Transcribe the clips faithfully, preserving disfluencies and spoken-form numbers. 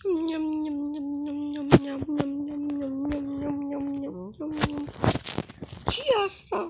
Ce-i asta?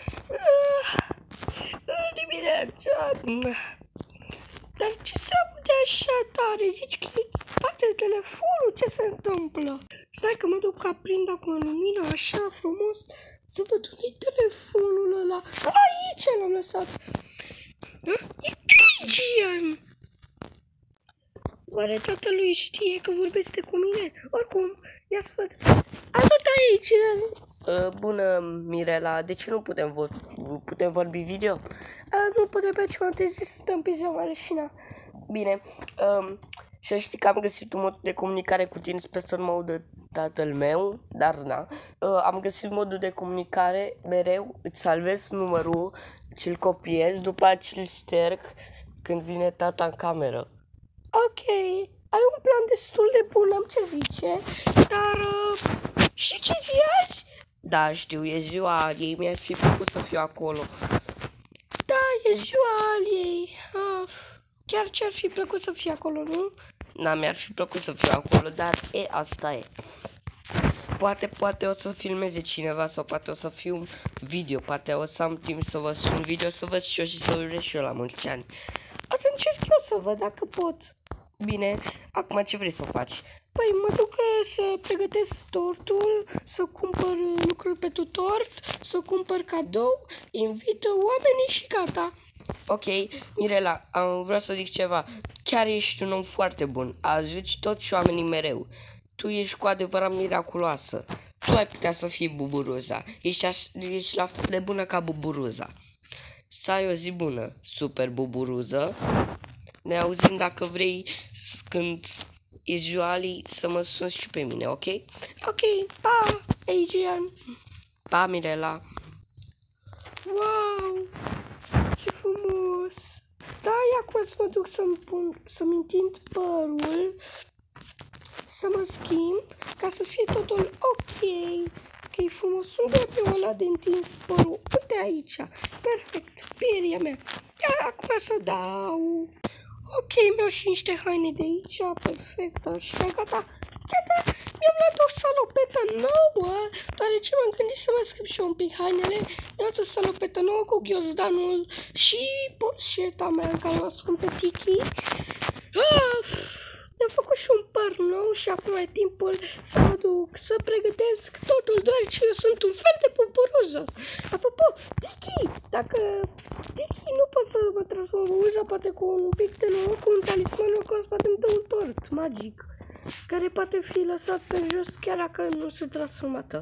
Dimineața. Dar ce se aude așa tare? Zici că e bate telefonul? Ce se întâmplă? Stai că mă duc că aprind acum lumina așa frumos să văd unde-i telefonul ăla. Aici l-am lăsat. E Cristian. Oare tatălui știe că vorbește cu mine? Oricum, ia să văd. Atât aici. Uh, bună, Mirela, de ce nu putem, vor putem vorbi video? Uh, nu putem pe ce m-am trezit să stăm pe ziua leșina. Bine, um, și știi că am găsit un mod de comunicare cu tine, sper să nu mă audă tatăl meu, dar na. Uh, am găsit modul de comunicare, mereu îți salvez numărul, ți-l copiez, după aceea ți-l șterg când vine tata în cameră. Ok, ai un plan destul de bun, am ce zice, dar uh, și ce zi azi? Da, știu, e ziua Aliei, mi-ar fi plăcut să fiu acolo. Da, e ziua Aliei, uh, chiar ce-ar fi plăcut să fii acolo, nu? Da, mi-ar fi plăcut să fiu acolo, dar e, asta e. Poate, poate o să filmeze cineva sau poate o să fiu un video, poate o să am timp să văd și un video, să văd și eu și să urez și eu la mulți ani. O să încerc eu să văd dacă pot. Bine, acum ce vrei să faci? Păi mă duc să pregătesc tortul, să cumpăr lucruri pentru tort, să cumpăr cadou, invit oamenii și gata. Ok, Mirela, am vreau să zic ceva. Chiar ești un om foarte bun, ajuți toți oamenii mereu. Tu ești cu adevărat miraculoasă. Tu ai putea să fii Buburuza. Ești, aș, ești la fel de bună ca Buburuza. Să ai o zi bună, super Buburuză. Ne auzim dacă vrei când e ziua Aliei să mă suni și pe mine, ok? Ok, pa, Adrian. Pa, Mirela. Wow, ce frumos. Da, ia acum să mă duc să-mi pun, să-mi întind părul, să mă schimb, ca să fie totul ok. Ok, frumos, unde e pe ăla de întins părul? Uite aici, perfect, pieria mea. Ia acum să dau. Ok, mi-au și niște haine de aici, perfect, așa, gata, gata, mi-am luat o salopetă nouă, deoarece m-am gândit să mă schimb și eu un pic hainele, mi-am luat o salopetă nouă cu ghiozdanul și poșeta mea în care o ascund pe Tiki. Ah, mi-am făcut și un păr nou și acum e timpul să mă duc să pregătesc totul, deoarece eu sunt un fel de Buburuză. Apropo, Tiki, dacă Tiki nu pot să mă transform în uja, poate cu un pic de noroc, cu un talisman locos, poate îmi dă un tort magic, care poate fi lăsat pe jos chiar dacă nu se transformată.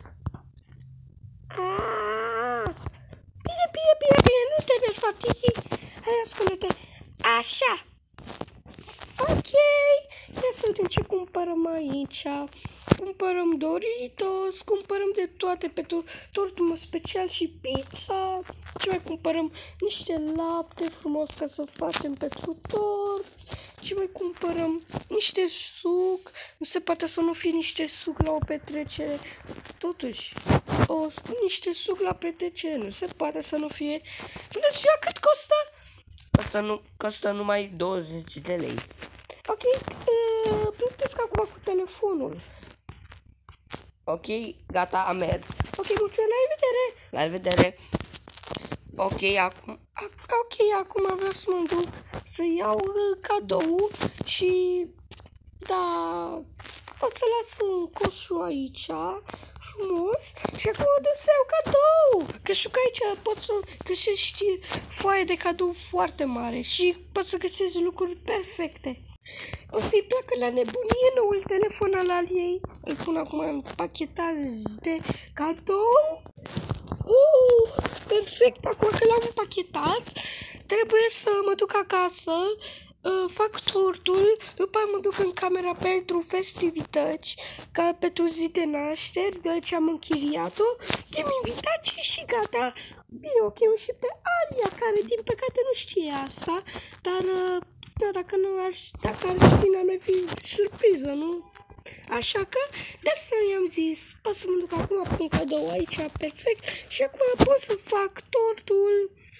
Aaaa! Bine, bine, bine, bine, nu te enerva, Tiki. Hai, ascultă-te. Așa. Ok, ia să vedem ce cumpărăm aici. Cumpărăm Doritos, cumpărăm de toate pe to tortul meu special și pizza. Ce mai cumpărăm? Niște lapte frumos ca să facem pentru tort. Ce mai cumpărăm? Niște suc. Nu se poate să nu fie niște suc la o petrecere. Totuși, o, niște suc la petrecere. Nu se poate să nu fie. Bună ziua, cât costă? Costă, nu, costă numai douăzeci de lei. Ok, uh, plătesc acum cu telefonul. Ok, gata, am mers. Ok, mulțumesc, la revedere. La revedere. Ok, acum, ok, acum vreau să mă duc să iau uh, cadou și, da, o să las un coșul aici, frumos, și acum mă duc să iau cadou. Că știu că aici pot să găsești foaie de cadou foarte mare și pot să găsesc lucruri perfecte. O să-i placă la nebunie noul telefon al Aliei. Îl pun acum în pachetare de cadou. Uh, perfect, acum că l-am împachetat, trebuie să mă duc acasă, uh, fac tortul, după aia mă duc în camera pentru festivități, ca pentru zi de nașteri, deoarece am închiriat-o, am invitații și gata. Bine, o chem și pe Alia, care din păcate nu știe asta, dar... Uh, Da, dacă nu ar, dacă ar ști, n-ar mai fi surpriză, nu? Așa că, de asta i-am zis, pot să mă duc acum, pun cadou aici, perfect, și acum pot să fac tortul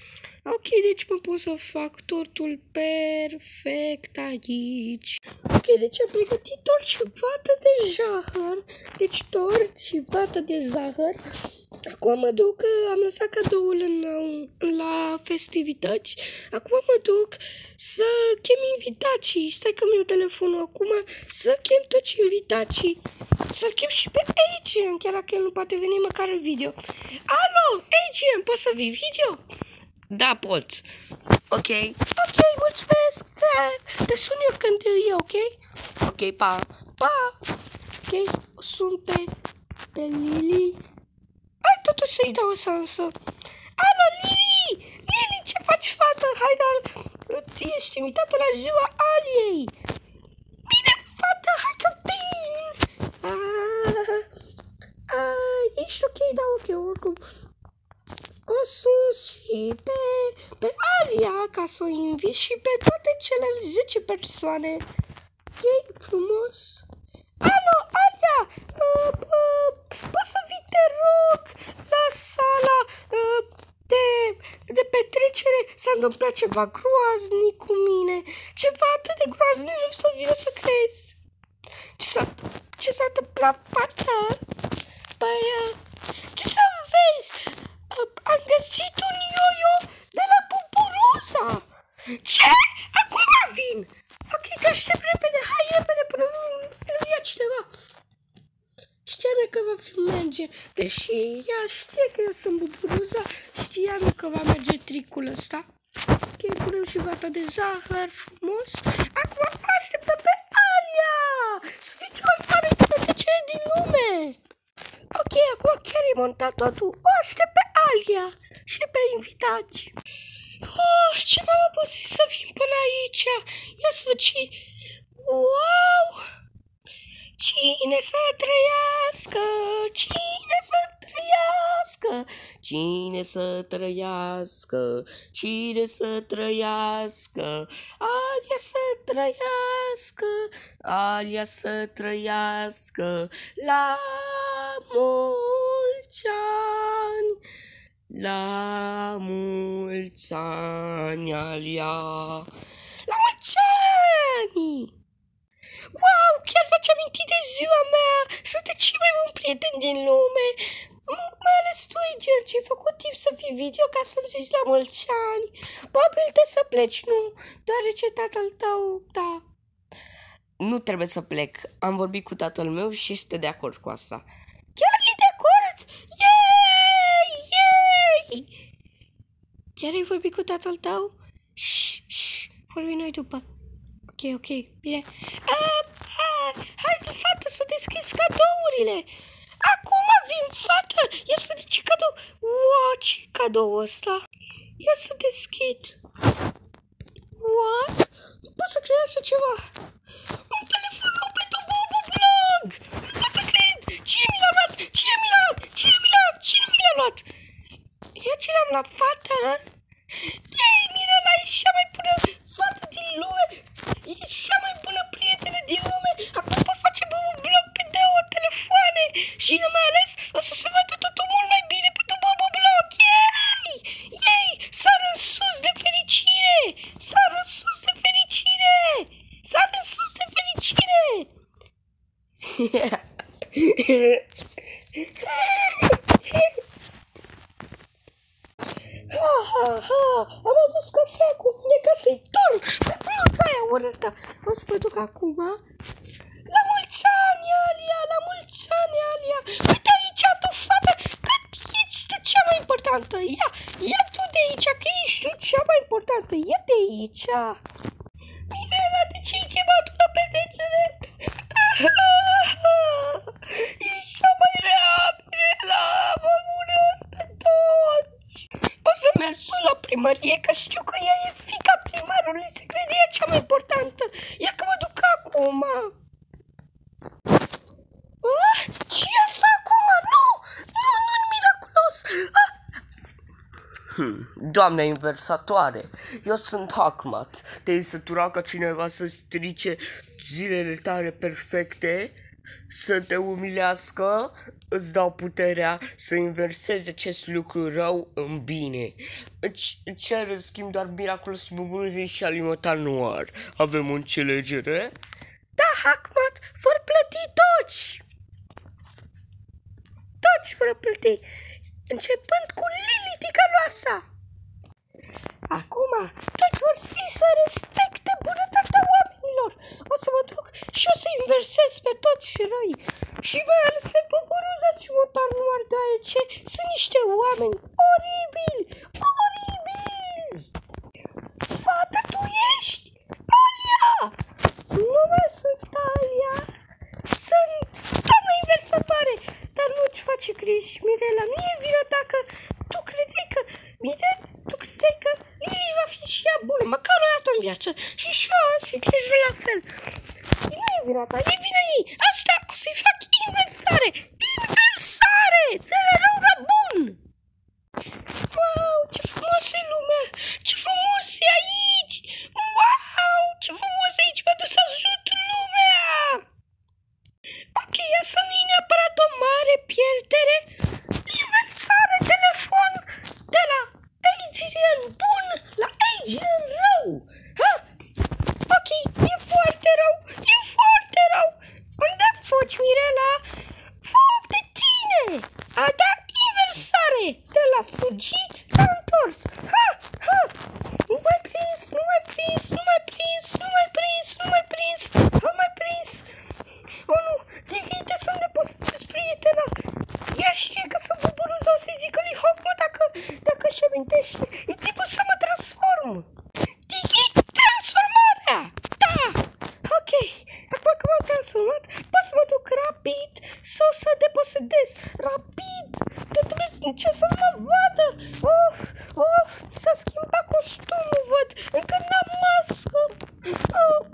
Ok, deci mă pot să fac tortul perfect aici. Ok, deci am pregătit tort și vată de zahăr. Deci tort și vată de zahăr. Acum mă duc, am lăsat cadoul în, la festivități. Acum mă duc să chem invitații. Stai că mi-au telefonul acum să chem toți invitații. Să-l chem și pe Adrian, chiar dacă el nu poate veni măcar în video. Alo, Adrian, poți să vii video? Da, pot. Ok. Ok, mulțumesc. Te sun eu când e ok? Ok, pa. Pa. Ok, o sun pe, pe Lili. Hai totuși să-i dau o șansă. Alo, Lili! Lili, ce faci, fată? Hai, dar ești invitată la ziua Aliei. Bine, fată, hai că vin. Ah, ah, ești ok, da, ok, oricum. O sus și pe, pe Alia ca să o invit și pe toate cele zece persoane. E frumos. Alo, Alia! Uh, uh, poți să vii, te rog, la sala uh, de, de petrecere? S-a întâmplat ceva groaznic cu mine. Ceva atât de groaznic, nu să vină să crezi. Ce s-a, ce s-a întâmplat, fata? Păi, uh, ce să vezi? Uh, am găsit un yo-yo de la Pupuruza. Ce? Acum vin! Ok, că aștept repede, hai repede până nu îl ia cineva. Știam că va fi merge, deși ea știe că eu sunt Pupuruza, știam că va merge tricul ăsta. Ok, punem și vata de zahăr frumos. Acum așteptă pe Alia! Să fii cea mai mare petrecere din lume! Ok, acum chiar e montat totul. O aștept pe Alia și pe invitați. Oh, ce m-am obosit să vin până aici. Ia să văd ce... Wow! Cine să trăiască? Cine să trăiască? Cine să trăiască? Cine să trăiască? Alia să trăiască, Alia să trăiască la mulți ani. La mulți ani, Alia! La mulți ani! Wow, chiar v-ați amintit de ziua mea! Sunteți cei mai buni prieteni din lume! M- mai ales tu, Adrian, ce ai făcut timp să fii video ca să-mi zici la mulți ani. Probabil te să pleci, nu? Deoarece tatăl tău, da. Nu trebuie să plec. Am vorbit cu tatăl meu și este de acord cu asta. Chiar e de acord? Yay! Yay! Chiar ai vorbit cu tatăl tău? Shh, shh, vorbim noi după. Ok, ok, bine. Ah, ah, hai, fată, să deschizi cadourile. Acum vin, fată. Ia să ce cadou. Wow, ce cadou ăsta? Ia să deschid. What? Nu pot să cred așa ceva. Un telefon nou pentru Bobo Blog. Nu pot să cred. Cine mi l-a luat? Cine mi l-a luat? Cine mi l-a luat? Cine mi l-a luat? Ia ce l-am luat, fată? Ei, Mirela, ești cea mai bună fată din lume. Ești cea mai bună prietenă din lume. Acum pot face Bobo Blog pe două telefoane. Și mai ales o să se vadă totul mult mai bine pe Bobo Blog. Yay! Yay! Sar în sus de fericire! Sar în sus de fericire! Sar în sus de fericire! Ha, ha, ha! Am adus cafea cu mine ca să-i torn pe bluza aia urâtă. O să mă duc acum. La mulți ani, Alia! La mulți ani, Alia! Uite aici, tu, fată, că ești tu cea mai importantă. Ia, ia tu de aici, că ești tu cea mai importantă. Ia de aici. Mirela, de ce ai chemat la petrecere? Ești cea mai rea, Mirela! Mă urăsc pe toți! O să merg la primărie, că știu că ea e fiica primarului, se crede ea cea mai importantă. Ia că mă duc acum. Ah, ce e asta acum? Nu! Nu, nu-i miraculos! Ah. Hmm, doamna inversatoare, eu sunt Hakmat. Te-ai săturat ca cineva să strice zilele tale perfecte? să te umilească, îți dau puterea să inversezi acest lucru rău în bine. Îți cer în schimb doar miraculos Buburuzei și Alimotan Noir. Avem o înțelegere? Da, Hackmat, vor plăti toți! Toți vor plăti, începând cu Lili ticăloasa. Acum, toți vor fi să respecte bunătatea oamenilor. O să mă duc și o să inversez pe toți răi. Și mai ales pe Buburuza și Motan Noir, deoarece sunt niște oameni oribili, oribili. Fată, tu ești? Alia! Nu mai sunt Alia. Sunt doamna inversatoare. Dar nu-ți face griji, Mirela. Nu e vina dacă tu credeai că... Mirela, tu credeai că Lili va fi și ea bună, măcar o dată în viață. Și și eu și grijul la fel. Nu e vina ta, e vina ei. Asta o să-i fac inversare. Inversare! De la rău la bun! Wow, ce frumos e lumea! Ce frumos e aici! Wow, ce frumos e aici! Mi-a dus să ajut lumea! Ok, asta nu e neapărat o mare pierdere. Inversare telefon de la Adrian bun la Adrian rău. Ha? Ok, e foarte rău, e foarte rău. Unde fugi, Mirela? Fug de tine. A dat inversare de la fugit la întors. Ha, ha. Nu mai prins, nu mai prins, nu mai prins, nu mai prins, nu mai prins, nu mai prins. Oh nu, Digite sunt depositați prietena. Ea știe că sunt Buburuza, o să-i zică lui Hawk, mă, dacă, dacă își amintește. E timpul să mă transform. Digi, transformarea! Da! Ok, acum că m-am transformat, pot să mă duc rapid sau să deposedez. Rapid! Ce să mă vadă? Of, of, s-a schimbat costumul, văd. Încă n-am mască. Of.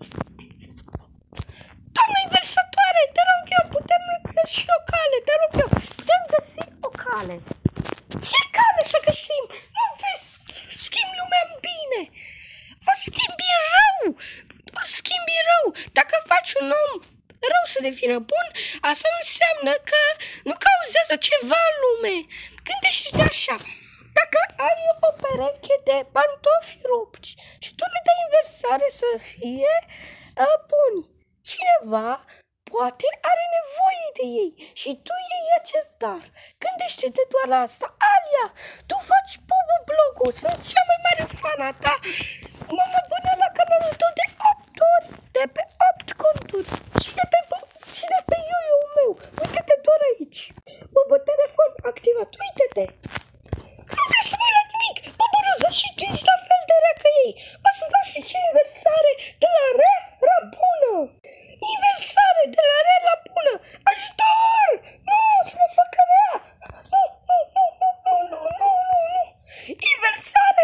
Doamna inversatoare, te rog eu, putem găsi o cale, te rog eu, putem găsi o cale. Ce cale să găsim? Nu vezi, schimbi lumea în bine. O schimbi rău, o schimbi rău. Dacă faci un om rău să devină bun, asta nu înseamnă că nu cauzează ceva în lume. Gândește-te așa, dacă ai o pereche de pantofi rupți și tu le dai inversare să fie uh, buni, cineva poate are nevoie de ei și tu iei acest dar. Gândește-te doar la asta. Alia, tu faci Bubu Blogul, sunt cea mai mare fana ta. M-am abonat la canalul tău de opt ori, de pe opt conturi și de pe, și de pe yo-yo-ul meu. Uite-te doar aici. Bubu, telefon activat, uite-te. Nu vreau să mă uit la nimic. Buburuza, și tu ești la fel de rea ca ei. O să dau și ce inversare de la rea la bună. Inversare de la rea la bună. Ajutor! Nu, să mă facă rea. Nu, nu, nu, nu, nu, nu, nu, nu, nu. Inversare.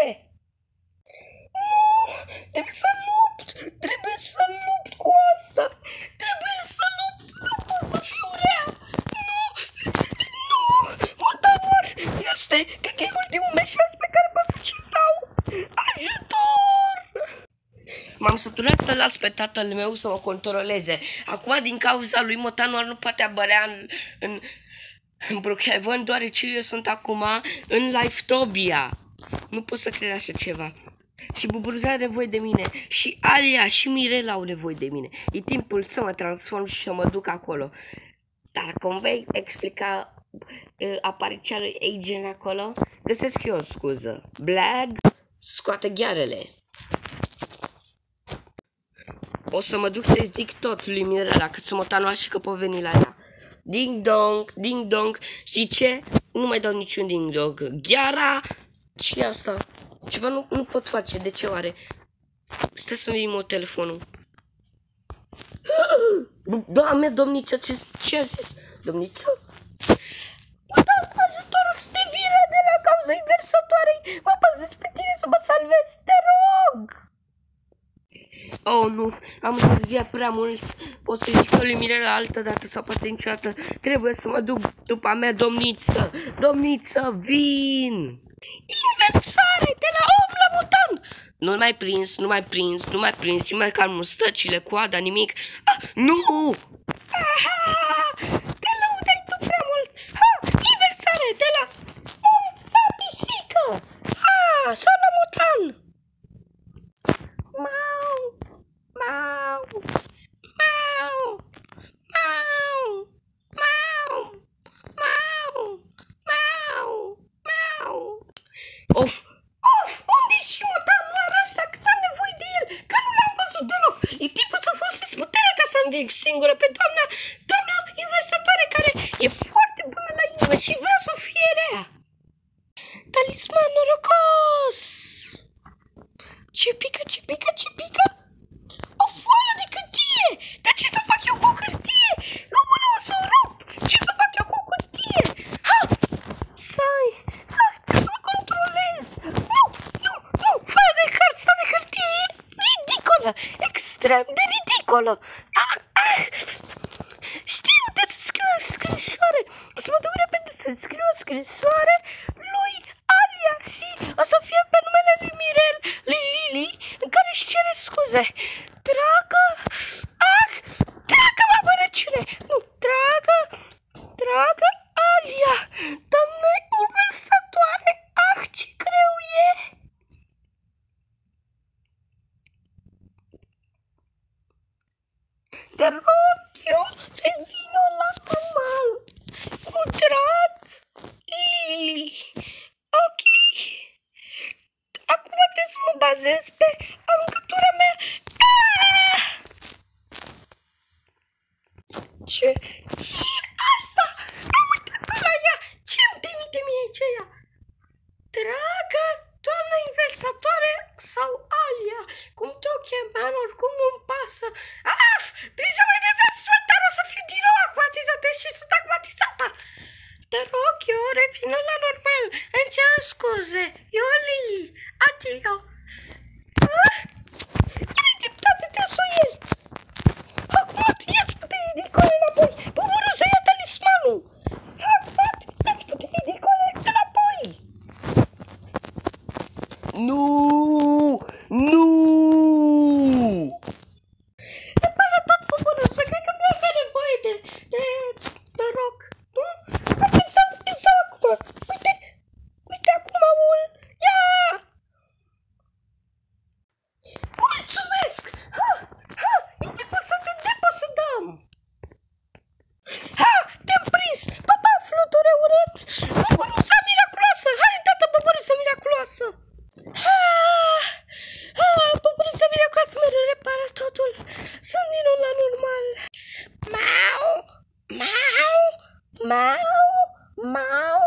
Nu, trebuie să lupt. Trebuie să lupt cu asta. Trebuie să lupt. Nu pot să fiu rea. Nu, nu, mă dor. Este, cred că e ultimul mesaj pe care pot să ce-l dau. Ajutor! M-am săturat să las pe tatăl meu să mă controleze. Acum, din cauza lui, Motan Noir nu poate apărea în, în, în Brookhaven, deoarece eu sunt acum în Livetopia. Nu pot să cred așa ceva. Și Buburuza are nevoie de mine. Și Alia și Mirela au nevoie de mine. E timpul să mă transform și să mă duc acolo. Dar cum vei explica uh, apariția lui Agent acolo, găsesc eu o scuză. Blag, scoate ghearele. O să mă duc să zic tot lui Mirela că sunt Motan Noir și că pot veni la ea. Ding dong, ding dong. Și ce? Nu mai dau niciun ding dong. Gheara. Și asta. Ceva nu, nu pot face. De ce oare? Stai să-mi iei telefonul. Doamne, domniță, ce, ce a zis? Domniță? Uite, ajutorul să te vire de la cauza inversatoarei. Mă păzesc pe tine să mă salvezi, te rog. Oh, nu, am întârziat prea mult. O să zic eu lui Mirela altă dată sau poate niciodată. Trebuie să mă duc după a mea, domniță. Domniță, vin. Inversare de la om la mutant. Nu-l mai prins, nu mai prins, nu mai prins. Și mai calm mustăcile, coada, nimic. Ah, nu! Te lăudai tu prea mult! Ha! Inversare de la om la pisică! Ha! Sau la motan! Mau! Mau! Mau! Mau! Mau! Mau! Mau! Mau! Of! Of! Unde-i și motanul ăsta? Că am nevoie de el! Că nu l-am văzut deloc! E timpul să folosesc puterea ca să înving singură pe doamna, doamna inversatoare care e foarte bună la inimă și vreau să fie rea. Talisman norocos! Ce pică, ce pică, ce pică? O foaie de hârtie! Dar ce să fac eu cu hârtie? Nu, nu, o să o rup! Ce să fac eu cu hârtie? Ha! Stai! Ha! Să mă controlez! Nu, nu, nu! Foaia de hârtie de hârtie e ridicolă! Extrem de ridicolă! Ah, ah. Știu de să scriu o scrisoare! O să mă duc repede să scriu o scrisoare lui Alia și o să fie pe numele lui Mirel, lui Lili, în care își cere scuze. Dragă, ah, dragă apărăciune, nu, dragă, dragă Alia, doamnă inversatoare, ah, ce greu e. Te rog eu, revină la normal, cu drag, Lili. Ok. Acum trebuie să mă bazez pe aruncătura mea. Ah! Ce? Ce e asta? Am uitat la ea. Ce-mi trimite mie aici ea? Dragă doamnă inversatoare sau Alia, cum te-o cheman, oricum nu-mi pasă. Ah! Deja mă enervează, dar o să fiu din nou acmatizată și sunt acmatizată. Te rog eu, revină la normal. Îmi cer scuze. Eu, Lili. Adio. Ah! Ai dreptate, te să o iert. Acum te ia-ți putere ridicole înapoi. Buburul să ia talismanul. Acum ia-ți putere ridicole înapoi. Nu! Nu! Repara tot buburul, să cred că mi-ar avea nevoie de, de, de rog. Nu? Exact, exact acum. Uite, uite acum ul. Ia! Mulțumesc! Ha! Ha! E timpul să te deposedăm! Ha! Te-am prins! Papa, fluturi urât! Buburuța miraculoasă! Hai, dată buburuța miraculoasă! Ha! Ha! Buburuța miraculoasă mereu repară totul! Sunt din nou la normal! Mau! Mau! Mau! Mau!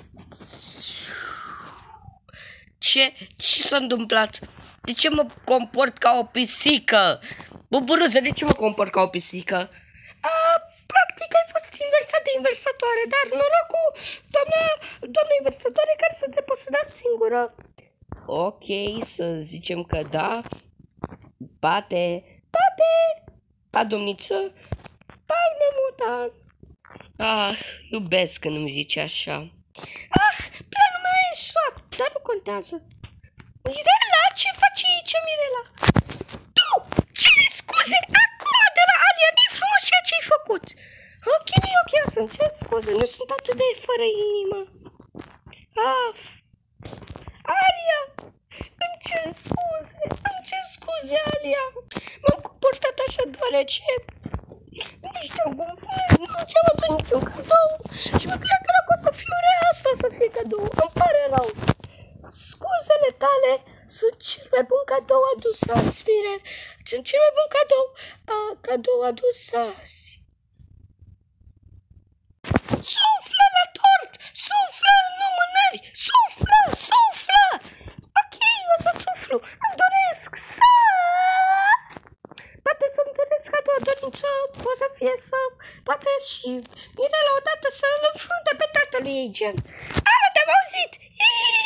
Ce? Ce s-a întâmplat? De ce mă comport ca o pisică? Buburuță, de ce mă comport ca o pisică? A, practic ai fost inversat de inversatoare, dar norocul, doamna, doamna inversatoare care să te poseda singură. Ok, să zicem că da. Bate. Bate! Pa, domniță. Pai, memuta! Ah, iubesc când îmi zice așa. Ah, planul meu e eșuat, dar nu contează. Mirela, ce faci aici, Mirela? Tu, cere scuze acum de la Alia, nu-i frumos ceea ce-ai făcut. Ok, nu e ok, să-mi cer scuze, nu sunt atât de fără inimă. Ah, Alia, îmi cer scuze, îmi cer scuze, Alia. M-am comportat așa deoarece nu știu cum, nu ți-am adus niciun cadou și mă cred că dacă o să fiu rea, asta o să fie cadou, îmi pare rău. Scuzele tale sunt cel mai bun cadou adus azi, Mirel. Sunt cel mai bun cadou, uh, cadou adus azi. Suflă la tort! Suflă în lumânări! Suflă! Suflă! Ok, o să suflu. Îmi doresc să... Poate să-mi doresc ca doar dorință, o să fie să... Poate și Mirela odată să-l înfrunte pe tatăl ei, gen. A, te-am auzit! Iii!